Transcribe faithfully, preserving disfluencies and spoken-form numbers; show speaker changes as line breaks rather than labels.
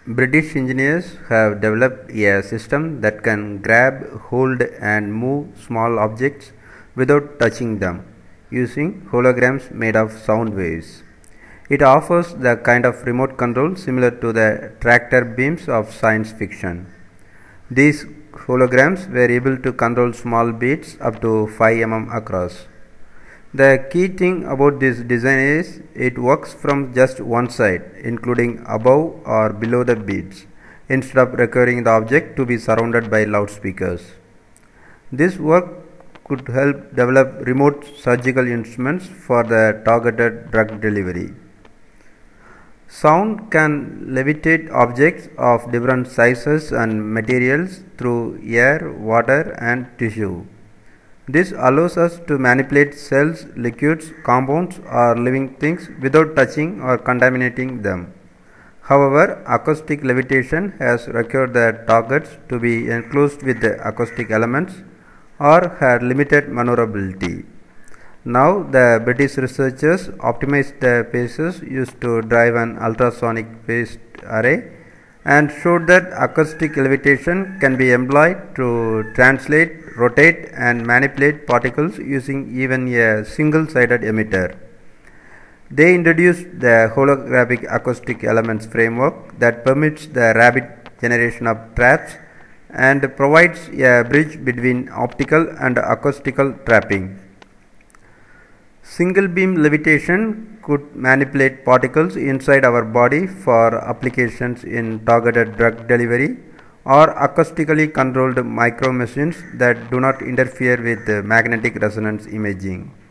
British engineers have developed a system that can grab, hold and move small objects without touching them, using holograms made of sound waves. It offers the kind of remote control similar to the tractor beams of science fiction. These holograms were able to control small beads up to five millimeters across. The key thing about this design is it works from just one side, including above or below the beads, instead of requiring the object to be surrounded by loudspeakers. This work could help develop remote surgical instruments for the targeted drug delivery. Sound can levitate objects of different sizes and materials through air, water and tissue. This allows us to manipulate cells, liquids, compounds or living things without touching or contaminating them. However, acoustic levitation has required the targets to be enclosed with the acoustic elements or had limited maneuverability. Now, the British researchers optimized the phases used to drive an ultrasonic phased array and showed that acoustic levitation can be employed to translate, rotate and manipulate particles using even a single-sided emitter. They introduced the holographic acoustic elements framework that permits the rapid generation of traps and provides a bridge between optical and acoustical trapping. Single beam levitation could manipulate particles inside our body for applications in targeted drug delivery or acoustically controlled micro machines that do not interfere with magnetic resonance imaging.